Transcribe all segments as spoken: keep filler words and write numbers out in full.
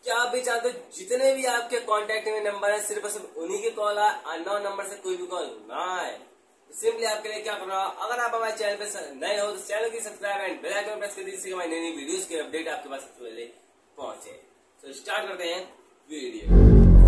क्या आप भी चाहते हो जितने भी आपके कांटेक्ट में नंबर है सिर्फ सिर्फ उन्हीं की कॉल आए, अननोन नंबर से कोई भी कॉल ना आए। सिंपली आपके लिए क्या करना, अगर आप हमारे चैनल पे नए हो तो चैनल की subscribe and bell icon press कर दीजिए, हमारी नई नई वीडियोस के अपडेट आपके पास सबसे पहले पहुंचे। तो स्टार्ट करते हैं वीडियो।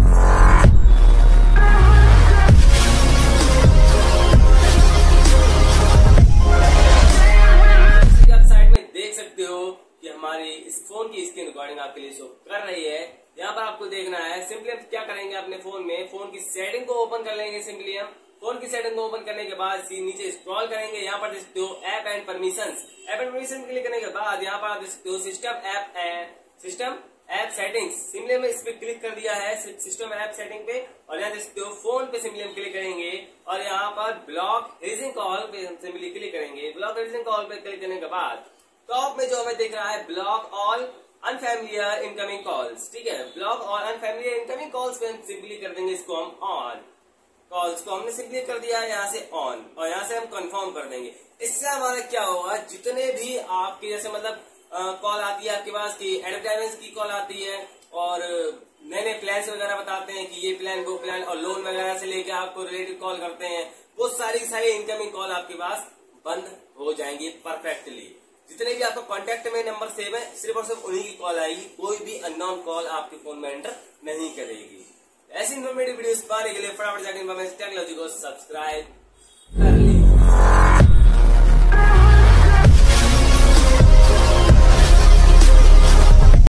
आप साइड में देख सकते हो कि हमारी इस फोन की स्क्रीन रिकॉर्डिंग आपके लिए शो कर रही है। यहाँ पर आपको देखना है, सिंपली हम क्या करेंगे, अपने फोन में फोन की सेटिंग को ओपन कर लेंगे। सिंपली हम फोन की सेटिंग को ओपन करने के बाद नीचे स्क्रॉल करेंगे, यहाँ पर देख सकते हो app and permissions. App and permission click करने के बाद यहाँ पर आप देख सकते हो system app and system app settings. Simply हमने इस पे क्लिक कर दिया है सिस्टम ऐप सेटिंग पे, और यहाँ देख सकते हो फोन पे सिंपली हम क्लिक करेंगे और यहाँ पर ब्लॉक रीजिंग कॉल पे हम सिंपली क्लिक करेंगे। ब्लॉक रीजिंग कॉल पे क्लिक करने के बाद टॉप में जो हमें दिख रहा है block all unfamiliar incoming calls, ठीक है। Block all unfamiliar incoming calls पे हम सिंपली कर देंगे इसको हम ऑन। कॉल्स को हमने सिंपली कर दिया है यहाँ से ऑन, और यहाँ से हम कंफर्म कर देंगे। इससे हमारा क्या होगा, जितने भी आपके जैसे मतलब कॉल आती है आपके पास की एडवर्टाइजमेंट की कॉल आती है और नए नए प्लान वगैरह बताते हैं कि ये प्लान वो प्लान और लोन वगैरह से लेकर आपको रिलेटेड कॉल करते हैं, वो सारी सारी इनकमिंग कॉल आपके पास बंद हो जाएंगी परफेक्टली। जितने भी आपका कांटेक्ट में नंबर सेव है सिर्फ और सिर्फ उन्हीं की कॉल आएगी, कोई भी अननोन कॉल आपके फोन में एंटर नहीं करेगी। ऐसी इन्फॉर्मेटिव वीडियोस पाने के लिए फटाफट जाकर टेक्नोलॉजी को सब्सक्राइब करें।